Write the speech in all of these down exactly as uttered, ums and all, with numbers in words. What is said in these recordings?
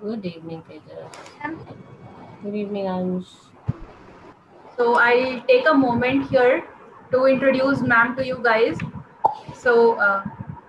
Good evening, Tejas. Good evening, Ansh. So I'll take a moment here to introduce ma'am to you guys. So uh,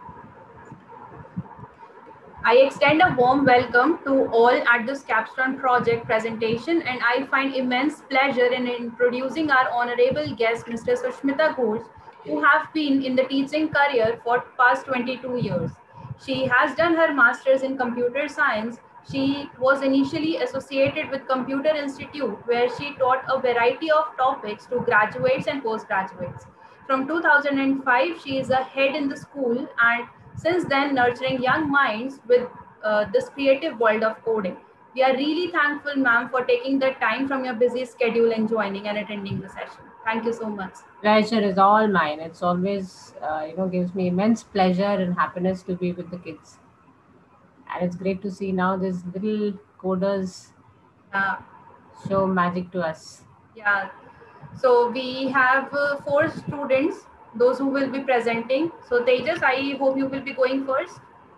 I extend a warm welcome to all at this capstone project presentation, and I find immense pleasure in introducing our honorable guest, Mister Sushmita Ghosh, who have been in the teaching career for past twenty-two years. She has done her master's in computer science. She was initially associated with Computer Institute, where she taught a variety of topics to graduates and postgraduates. From two thousand five, she is a head in the school, and since then nurturing young minds with uh, this creative world of coding. We are really thankful, ma'am, for taking the time from your busy schedule and joining and attending the session. Thank you so much. Pleasure is all mine. It's always, uh, you know, gives me immense pleasure and happiness to be with the kids. And it's great to see now these little coders Uh, show magic to us. yeah. So we have uh, four students, those who will be presenting. So Tejas, I hope you will be going first.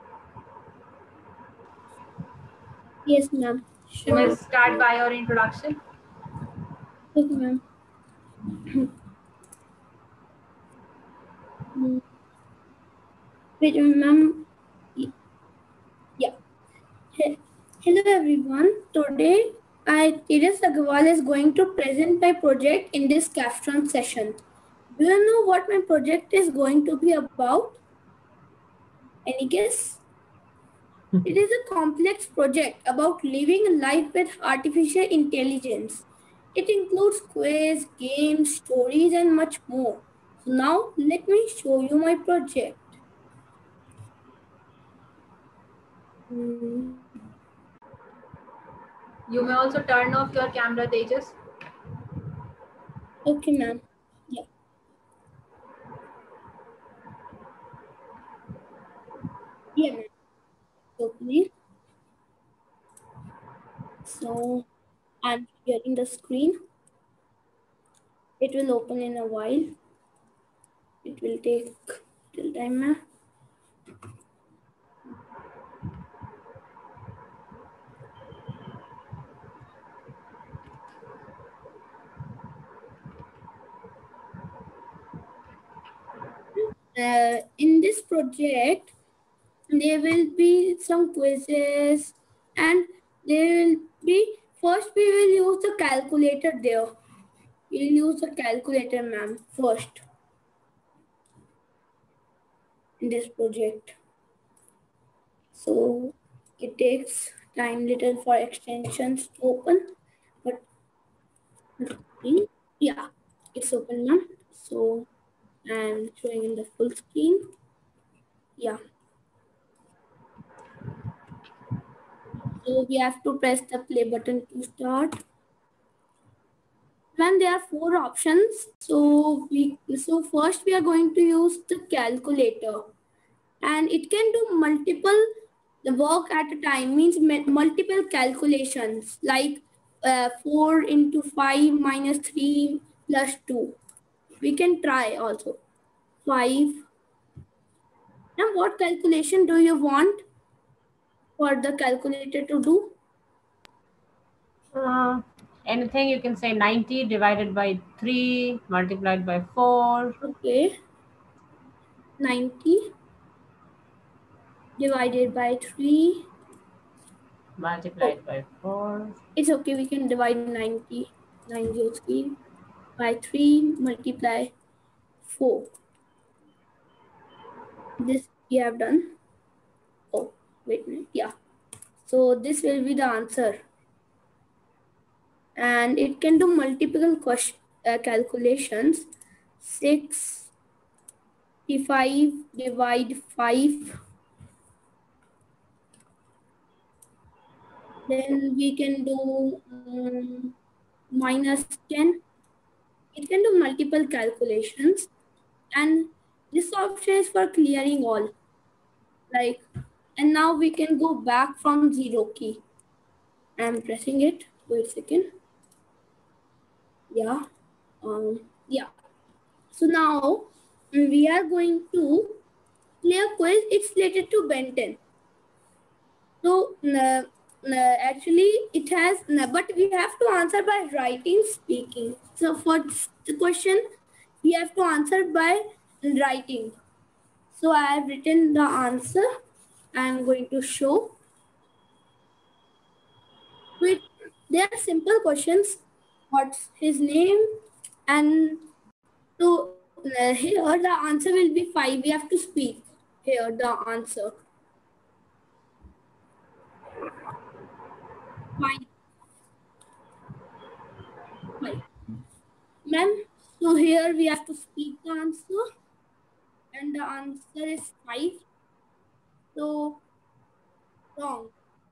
Yes, ma'am. You may Sure. start by your introduction. Okay, ma'am. Mm, Wait, ma'am. Y- Yeah. He- Hello, everyone. Today, I, Tejas Agarwal, is going to present my project in this capstone session. Do you know what my project is going to be about? Any guess? It is a complex project about living a life with artificial intelligence. It includes quiz, games, stories, and much more. So now let me show you my project. Hmm. You may also turn off your camera, Tejas. Okay, ma'am. Yeah. Yeah, ma'am. Okay. So I'm sharing the screen. It will open in a while. It will take till time, ma'am. Uh, in this project, there will be some quizzes and there will be first we will use the calculator there. We'll use the calculator, ma'am, first in this project. So it takes time little for extensions to open, but yeah, it's open, ma'am. So I'm showing in the full screen. Yeah. So we have to press the play button to start. When there are four options, so we so first we are going to use the calculator, and it can do multiple the work at a time, means multiple calculations like uh, four into five minus three plus two. We can try also five. Now what calculation do you want for the calculator to do? Uh, anything you can say ninety divided by three multiplied by four. Okay, ninety divided by three. Multiplied Oh, by four. it's okay, we can divide ninety, nine zero three by three multiply four. This we have done. Oh, wait a minute. Yeah. So this will be the answer. And it can do multiple question, uh, calculations. sixty-five divide five. Then we can do um, minus ten. It can do multiple calculations. And this option is for clearing all. Like, and now we can go back from zero key. I'm pressing it. Wait a second. Yeah. Um, yeah. So now we are going to play a quiz. It's related to Ben ten. So uh, uh, actually it has, uh, but we have to answer by writing, speaking. So for the question, we have to answer by writing. So I have written the answer. I am going to show. Wait, they are simple questions. What's his name? And so uh, here the answer will be five. We have to speak here the answer. Five. Five. Ma'am, so here we have to speak the answer. And the answer is five. So wrong.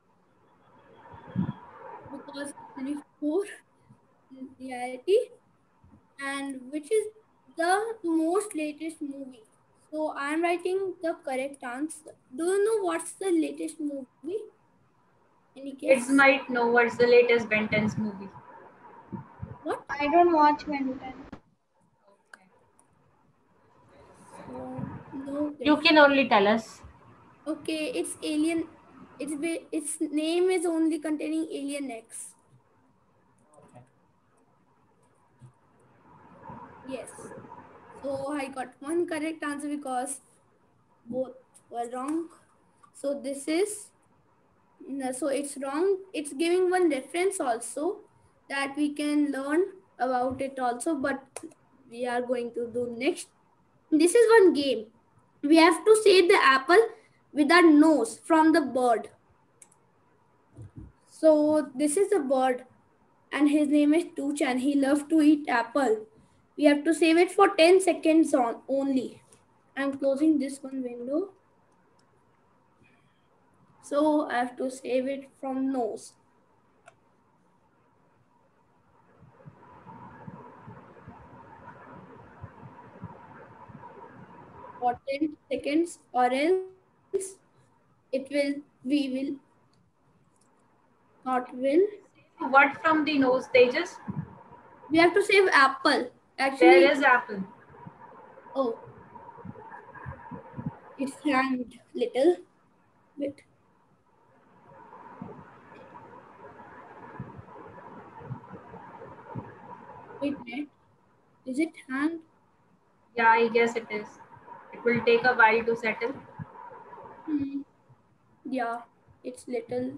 Because it's only four in reality. And which is the most latest movie? So I'm writing the correct answer. Do you know what's the latest movie? Any Kids guess? might know what's the latest Ben ten's movie. What? I don't watch Ben ten. So no You guess. can only tell us. Okay, it's Alien. Its ba- its name is only containing Alien X. Yes. So I got one correct answer because both were wrong. So this is no, so it's wrong. It's giving one reference also that we can learn about it also, but we are going to do next. This is one game. We have to say the apple with our nose from the bird. So this is a bird and his name is Tooch and he loves to eat apple. We have to save it for ten seconds on only. I'm closing this one window. So I have to save it from nose. For ten seconds or else it will, we will not will. What from the nose stages? We have to save apple. Actually, Where is apple? oh, it's hanged little bit. Wait a minute. Is it hanged? Yeah, I guess it is. It will take a while to settle. Hmm. Yeah, it's little.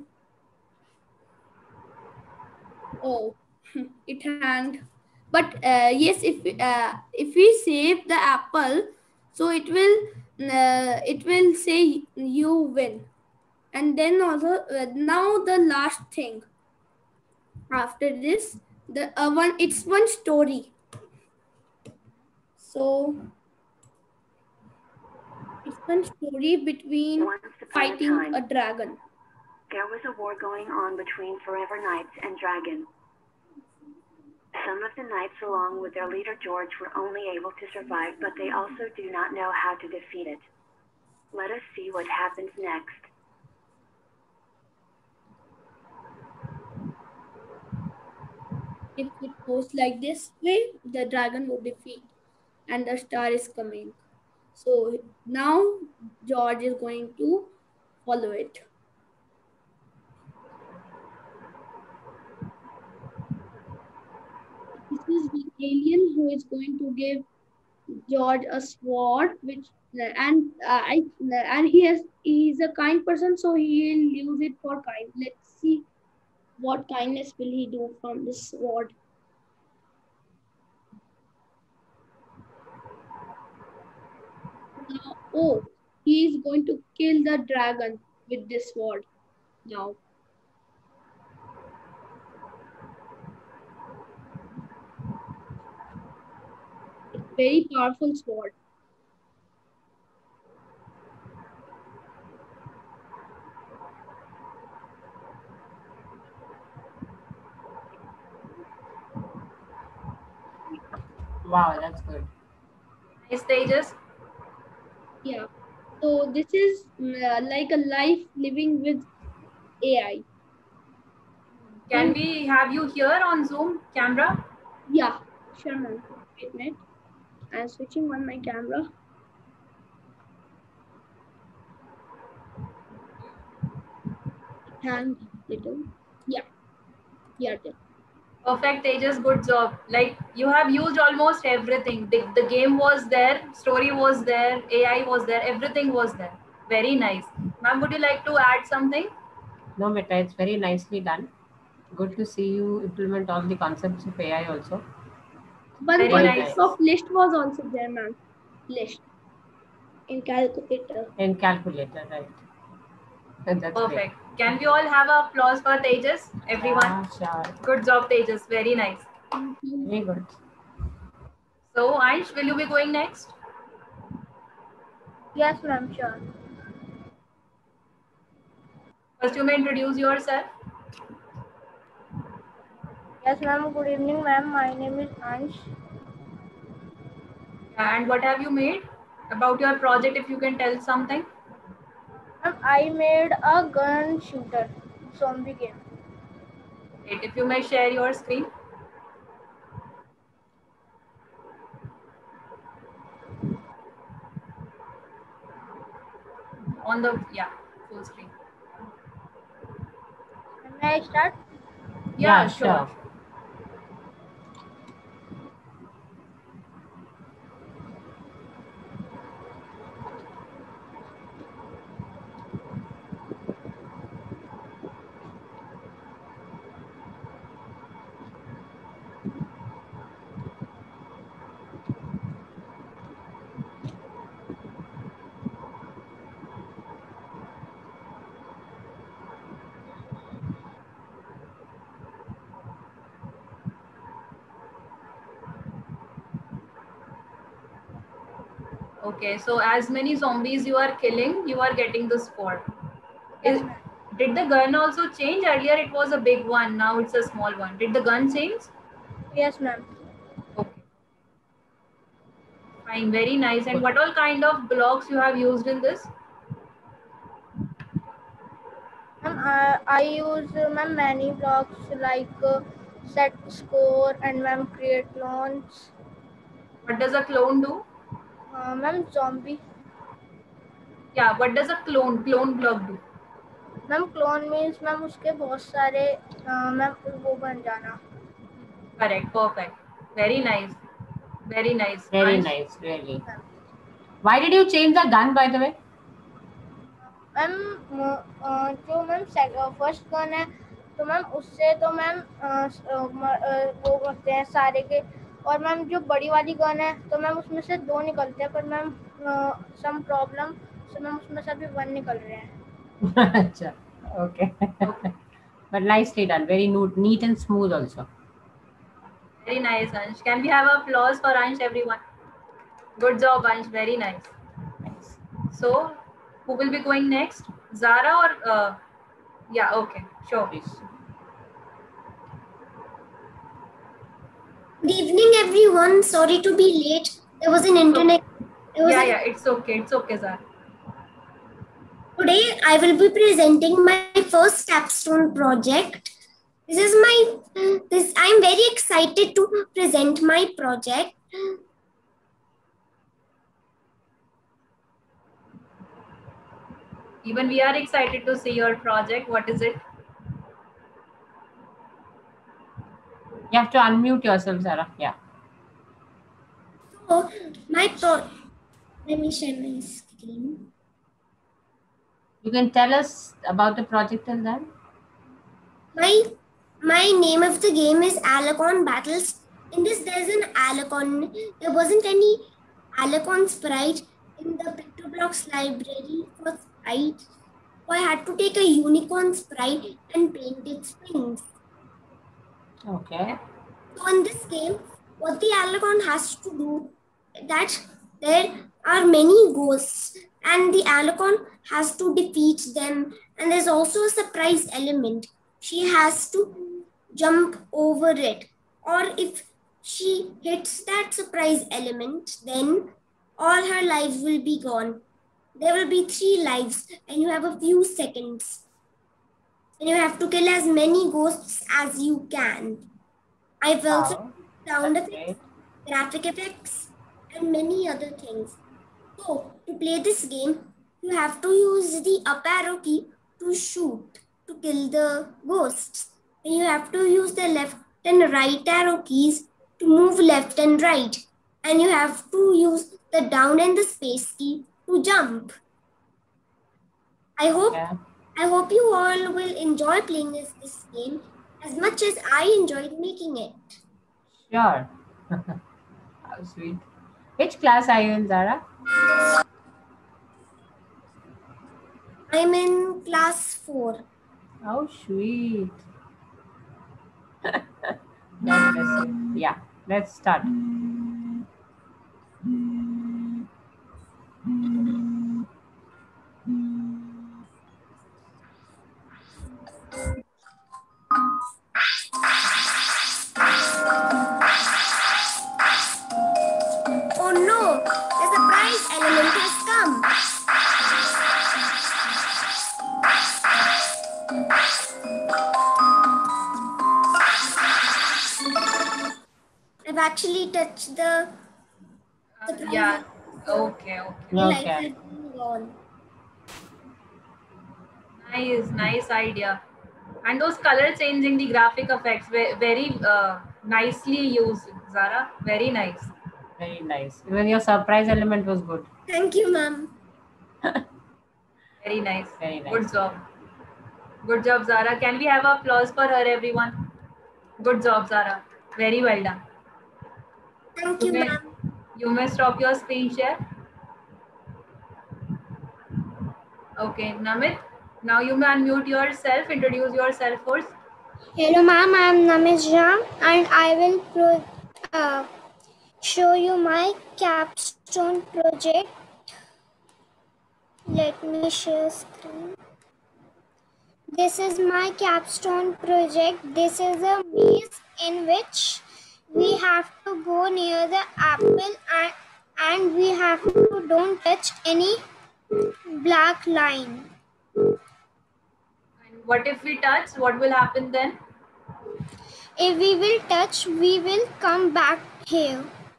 Oh, it hanged. But uh, yes, if uh, if we save the apple, so it will uh, it will say you win. And then also uh, now the last thing. After this, the uh, one it's one story. So it's one story between Once upon a fighting time, a dragon. there was a war going on between Forever Knights and Dragon. Some of the knights, along with their leader George, were only able to survive, but they also do not know how to defeat it. Let us see what happens next. If it goes like this way, the dragon will defeat, and the star is coming. So now George is going to follow it. This is the alien who is going to give George a sword, which and uh, I and he has he's a kind person, so he'll use it for kind. Let's see what kindness will he do from this sword. Now, oh, he is going to kill the dragon with this sword. Now, it's very powerful sword. Wow, that's good. Nice stages. Yeah. So this is uh, like a life living with A I. Can we have you here on Zoom camera? Yeah, sure, ma'am. Wait a minute. I'm switching on my camera. And little. Yeah. Yeah. Perfect, Tejas. Good job. Like you have used almost everything. The, the game was there, story was there, A I was there, everything was there. Very nice. Ma'am, would you like to add something? No, Meta, it's very nicely done. Good to see you implement all the concepts of A I also. One Very Quite nice. nice. of list was also there, ma'am. List in calculator. In calculator, right? And that's great. Perfect. Can we all have a applause for Tejas? Everyone. Yeah, sure. Good job, Tejas. Very nice. Very good. So, Ansh, will you be going next? Yes, ma'am. Sure. First, you may introduce yourself. Yes, ma'am. Good evening, ma'am. My name is Ansh. And what have you made about your project? If you can tell something. Ma'am, I made a gun shooter zombie game. Great. If you may share your screen. On the, yeah, full screen. May I start? Yeah, Yeah, sure. sure. Okay, so as many zombies you are killing, you are getting the score. Is, did the gun also change? Earlier it was a big one, now it's a small one. Did the gun change? Yes, ma'am. Okay. Fine, very nice. And what all kind of blocks you have used in this? Ma'am, I, I use uh, ma'am many blocks like uh, set score and ma'am create clones. What does a clone do? Uh, ma'am zombie. Yeah, what does a clone, clone block do? Ma'am clone means ma'am उसके बहुत सारे ma'am वो बन जाना. Correct, perfect. Very nice. Very nice. Very Ansh? nice, really. Why did you change the gun, by the way? Ma'am जो ma'am first gun है तो ma'am उससे तो मैम वो करते हैं सारे के, और मैम जो बड़ी वाली गन है तो मैम उसमें से दो निकलते हैं, पर मैम सम प्रॉब्लम तो मैम उसमें से अभी वन निकल रहे हैं. Acha, okay. But nicely done. Very neat, neat and smooth also. Very nice, Ansh. Can we have applause for Ansh, everyone? Good job, Ansh. Very nice. Nice. So, who will be going next? Zara or uh, yeah, okay, sure. Please. Good evening, everyone. Sorry to be late. There was an internet. There was Yeah, a- yeah, it's okay. It's okay, Zara. Today, I will be presenting my first capstone project. This is my. This I'm very excited to present my project. Even we are excited to see your project. What is it? You have to unmute yourself, Sarah. Yeah. So, my pro. Let me share my screen. You can tell us about the project till then. My my name of the game is Alacon Battles. In this, there's an Alacon. There wasn't any Alacon sprite in the PictoBlocks library for sprite. So I had to take a unicorn sprite and paint its wings. Okay. So in this game, what the Alacon has to do, that there are many ghosts and the Alacon has to defeat them. And there's also a surprise element. She has to jump over it. Or if she hits that surprise element, then all her lives will be gone. There will be three lives and you have a few seconds. And you have to kill as many ghosts as you can. I've also Wow. sound That's effects, great. graphic effects, and many other things. So, to play this game, you have to use the up arrow key to shoot. to kill the ghosts. And you have to use the left and right arrow keys to move left and right. And you have to use the down and the space key to jump. I hope Yeah. I hope you all will enjoy playing this, this game as much as I enjoyed making it. Sure. How sweet. Which class are you in, Zara? I'm in class four. Oh, sweet. God bless you. Yeah, let's start. Oh no, the surprise element has come. I've actually touched the surprise Yeah. element. Okay, okay. The lights Okay. are being gone. Nice, nice idea. And those color changing the graphic effects, ve- very uh, nicely used, Zara. Very nice. Very nice. Even your surprise element was good. Thank you, ma'am. Very nice. Very nice. Good job. Good job, Zara. Can we have applause for her, everyone? Good job, Zara. Very well done. Thank You you, may, ma'am. you may stop your screen share. Okay, Namit. Now you may unmute yourself. Introduce yourself first. Hello, ma'am. I am Namesh Jha, and I will pro- uh, show you my capstone project. Let me share screen. This is my capstone project. This is a maze in which we have to go near the apple and, and we have to don't touch any black line. And what if we touch? What will happen then? If we will touch, we will come back here.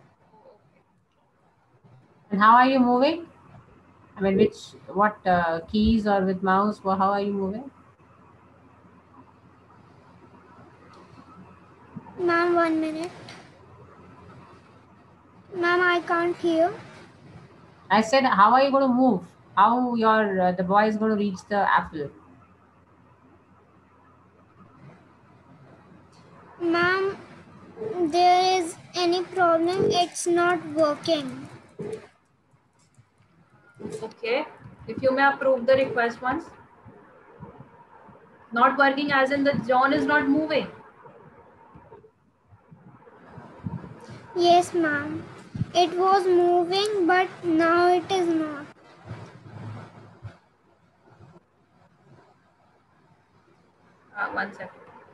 And how are you moving? I mean, which, what uh, keys or with mouse, or how are you moving? Ma'am, one minute. Ma'am, I can't hear. I said, how are you going to move? How your uh, the boy is going to reach the apple? Ma'am, there is any problem? It's not working. Okay. If you may approve the request once. Not working as in the John is not moving. Yes, ma'am. It was moving, but now it is not. Uh, one second.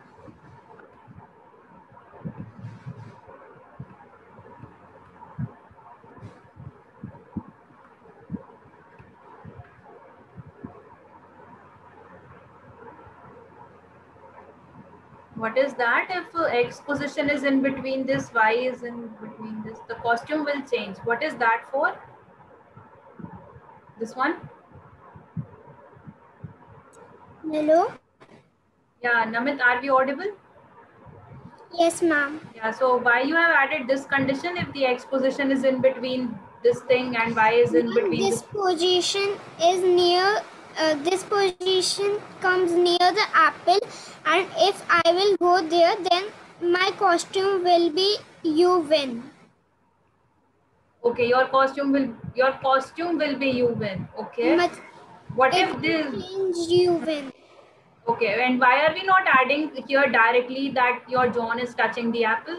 What is that? If uh, X position is in between this, Y is in between this, the costume will change. What is that for? This one? Hello? Yeah, Namit, are we audible? Yes, ma'am. Yeah, so why you have added this condition if the X position is in between this thing and Y is in between This this? position is near, uh, this position comes near the apple, and if I will go there, then my costume will be you win. Okay, your costume will your costume will be you win. Okay. But What it if this? change you win. Okay, and why are we not adding here directly that your John is touching the apple?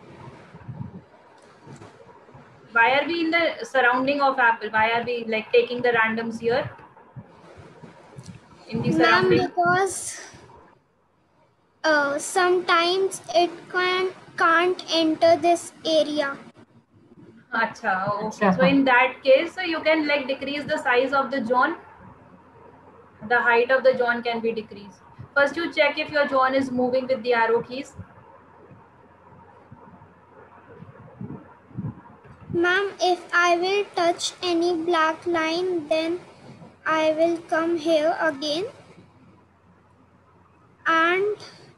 Why are we in the surrounding of apple? Why are we like taking the randoms here? In the Ma'am, surrounding? because uh, sometimes it can can't enter this area. Acha, okay. Acha. So in that case, so you can like decrease the size of the John. The height of the John can be decreased. First, you check if your John is moving with the arrow keys. Ma'am, if I will touch any black line, then I will come here again. and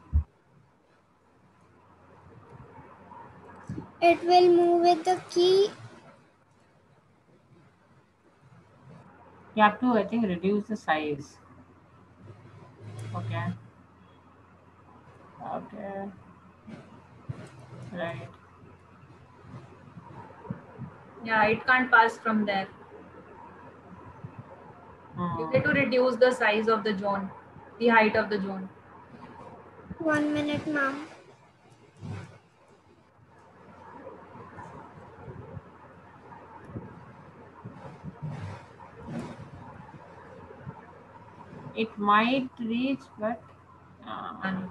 it will move with the key. You have to, I think, reduce the size. Okay. Okay. Right. Yeah, it can't pass from there. You Hmm. need to reduce the size of the zone, the height of the zone. One minute, ma'am. It might reach, but uh, And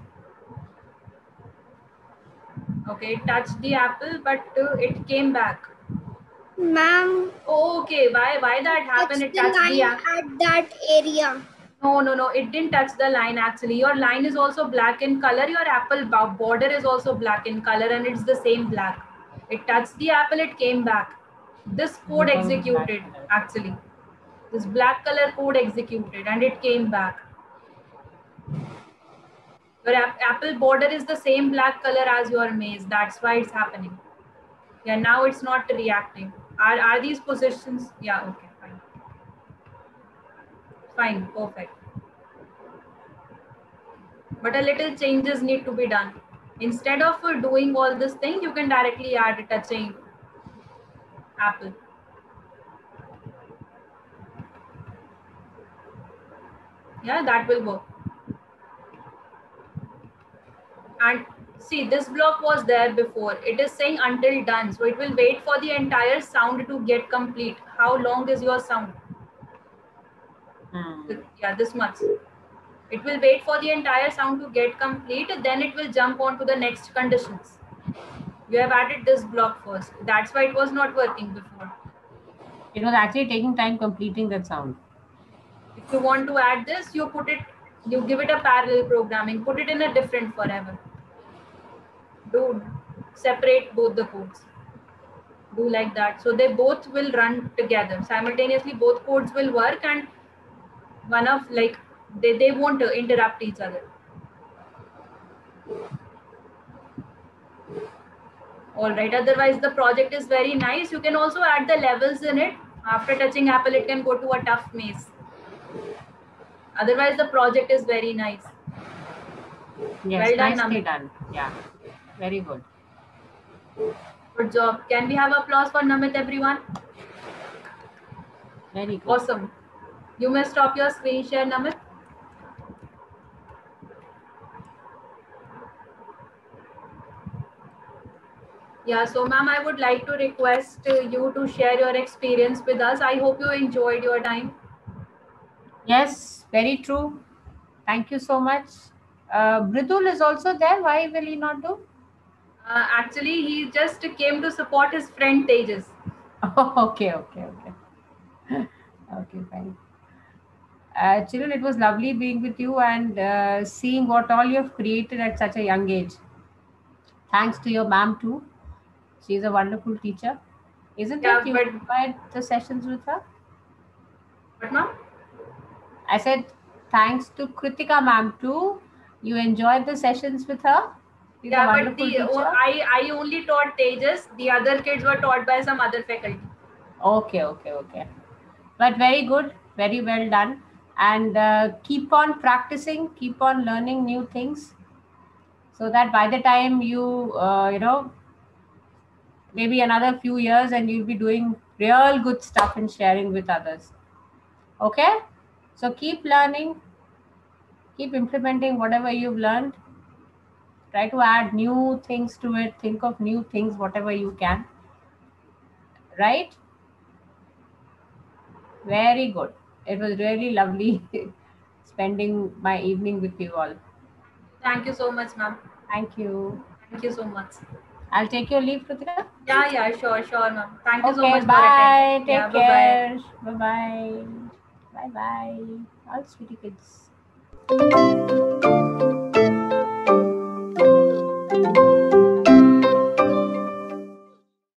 okay, it touched the apple, but uh, it came back. Ma'am, Oh, okay. Why? Why that happened? touch It the touched the line apple. at that area. No, no, no. It didn't touch the line actually. Your line is also black in color. Your apple bo- border is also black in color, and it's the same black. It touched the apple. It came back. This code because of the black executed color. actually. This black color code executed, and it came back. Your ap- apple border is the same black color as your maize. That's why it's happening. Yeah, now it's not reacting. Are are these positions? Yeah, okay, fine. Fine, perfect. But a little changes need to be done. Instead of uh, doing all this thing, you can directly add touching apple. Yeah, that will work. And see, this block was there before. It is saying until done. So it will wait for the entire sound to get complete. How long is your sound? Hmm. Yeah, this much. It will wait for the entire sound to get complete. Then it will jump on to the next conditions. You have added this block first. That's why it was not working before. It was actually taking time completing that sound. If you want to add this, you put it, you give it a parallel programming, put it in a different forever. Do separate both the codes. Do like that. So they both will run together. Simultaneously, both codes will work and one of like, they, they won't uh, interrupt each other. All right. Otherwise, the project is very nice. You can also add the levels in it. After touching apple, it can go to a tough maze. Otherwise, the project is very nice. Yes, Well done, nicely Namit. done. Yeah, very good. Good job. Can we have applause for Namit, everyone? Very good. Awesome. You may stop your screen share, Namit. Yeah, so ma'am, I would like to request uh, you to share your experience with us. I hope you enjoyed your time. Yes, very true. Thank you so much. Uh, Bridul is also there. Why will he not do? Uh, actually, he just came to support his friend Tejas. Oh, okay, okay, okay. Okay, fine. Uh, children, it was lovely being with you and uh, seeing what all you have created at such a young age. Thanks to your ma'am too. She's a wonderful teacher. Isn't Yeah, it? You but enjoyed the sessions with her? but ma'am? I said thanks to Kritika ma'am too. You enjoyed the sessions with her? She's a Yeah, but wonderful the oh, teacher. I I only taught Tejas. The other kids were taught by some other faculty. Okay, okay, okay. But very good, very well done. And uh, keep on practicing, keep on learning new things so that by the time you, uh, you know, maybe another few years and you'll be doing real good stuff and sharing with others. Okay? So keep learning, keep implementing whatever you've learned. Try to add new things to it, think of new things, whatever you can. Right? Very good. It was really lovely spending my evening with you all. Thank you so much, ma'am. Thank you. Thank you so much. I'll take your leave, Kritika. Yeah, yeah, sure, sure, ma'am. Thank you so Okay, much for bye. attending. Yeah, Take bye bye. care. Bye bye. Bye bye. All sweetie kids.